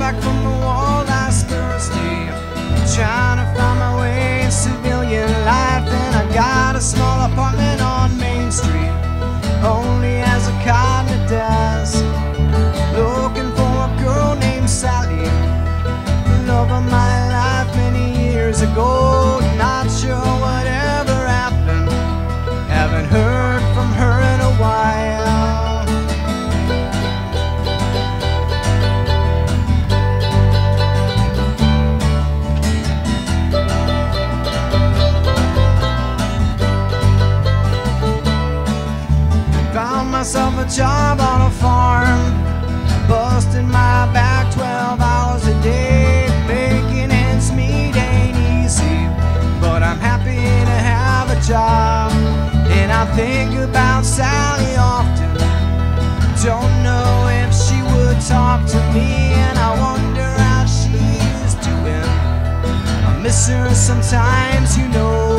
back from the war last Thursday, trying to find my way in civilian life, and I got a small apartment on Main Street, only as a kind of does. Looking for a girl named Sally, the love of my life many years ago. Not sure whatever happened, haven't heard from her in a while. Found myself a job on a farm, busting my back 12 hours a day. Making ends meet ain't easy, but I'm happy to have a job. And I think about Sally often, don't know if she would talk to me, and I wonder how she is doing. I miss her sometimes, you know.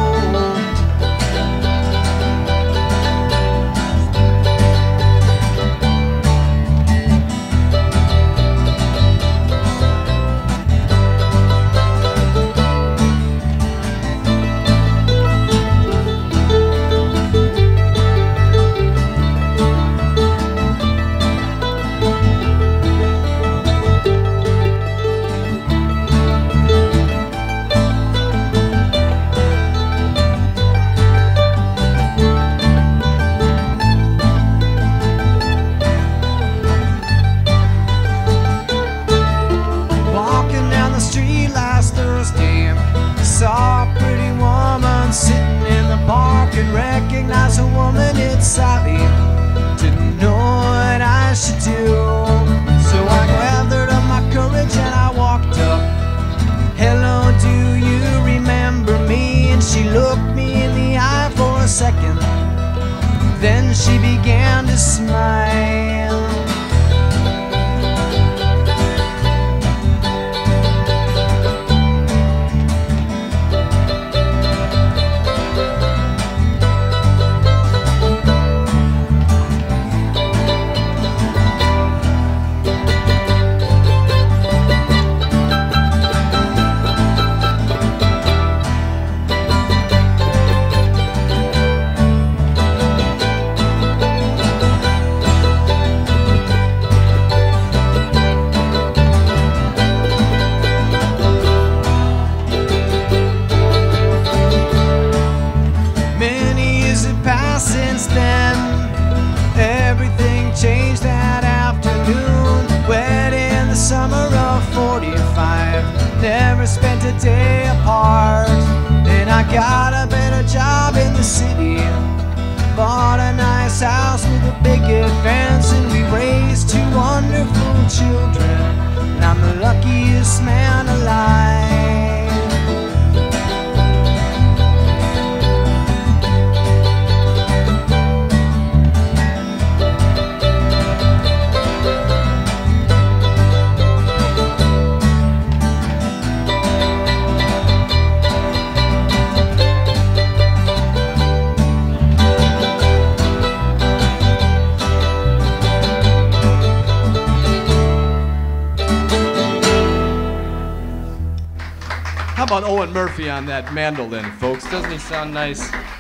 Saw a pretty woman sitting in the park and recognized a woman, it's Sally. Didn't know what I should do, so I gathered up my courage and I walked up. Hello, do you remember me? And she looked me in the eye for a second, then she began to smile. Since then, everything changed that afternoon. Wed in the summer of '45, never spent a day apart. Then I got a better job in the city, bought a nice house with a picket fence, and we raised 2 wonderful children, and I'm the luckiest man alive. How about Owen Murphy on that mandolin, folks? Doesn't he sound nice?